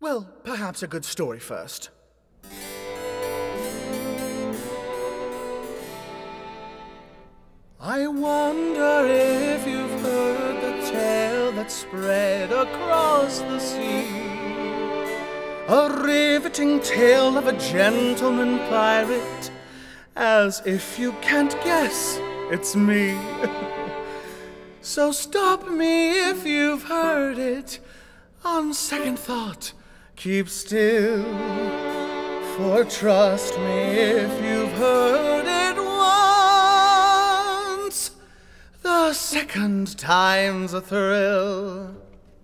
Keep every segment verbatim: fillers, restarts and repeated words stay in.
Well, perhaps a good story first. I wonder if you've heard the tale that spread across the sea, a riveting tale of a gentleman pirate, as if you can't guess, it's me. So stop me if you've heard it. On second thought, keep still, for trust me, if you've heard it once, the second time's a thrill.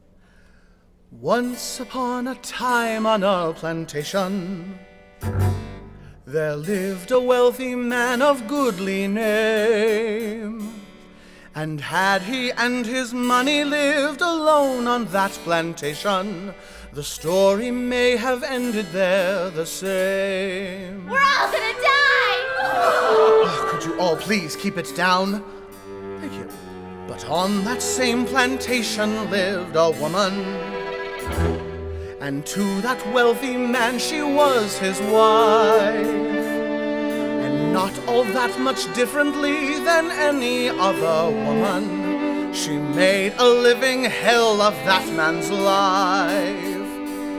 Once upon a time on a plantation, there lived a wealthy man of goodly name. And had he and his money lived alone on that plantation, the story may have ended there the same. We're all gonna die! Oh, could you all please keep it down? Thank you. But on that same plantation lived a woman, and to that wealthy man she was his wife. Not all that much differently than any other woman, she made a living hell of that man's life.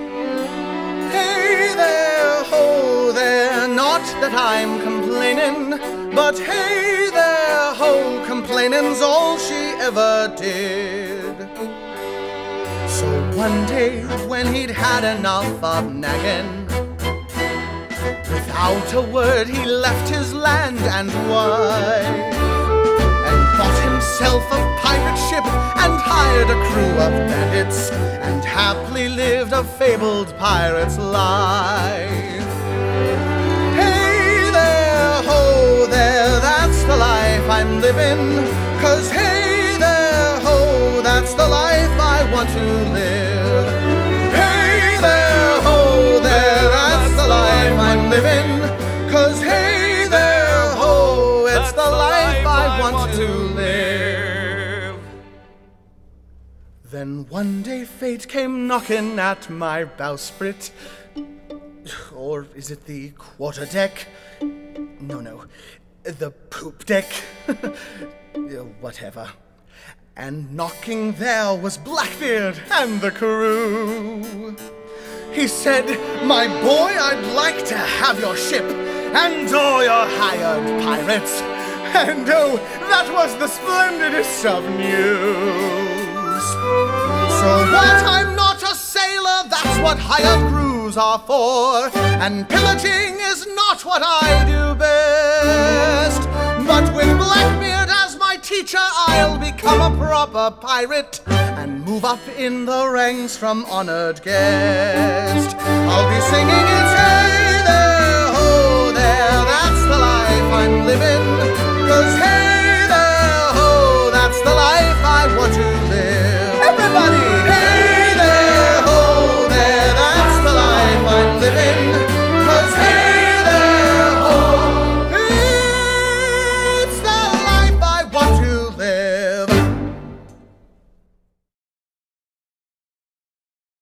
Hey there, ho there, not that I'm complaining, but hey there, ho, complaining's all she ever did. So one day when he'd had enough of nagging, without a word he left his land and wife, and bought himself a pirate ship and hired a crew of bandits, and happily lived a fabled pirate's life. Hey there, ho there, that's the life I'm living, 'cause hey there, ho, that's the life I want to live. Hey there, ho there, that's the life I'm living, 'cause hey there, ho, it's the life I want to live. Then one day fate came knocking at my bowsprit, or is it the quarterdeck? No, no, the poop deck. Whatever. And knocking there was Blackbeard and the crew. He said, "My boy, I'd like to have your ship and all your hired pirates." And oh, that was the splendidest of news. So what, I'm not a sailor, that's what hired crews are for, and pillaging is not what I do best. But with Blackbeard as my teacher, I'll become a proper pirate and move up in the ranks from honored guest. I'll be singing it's hey there, ho there, that's the life I'm living, 'cause hey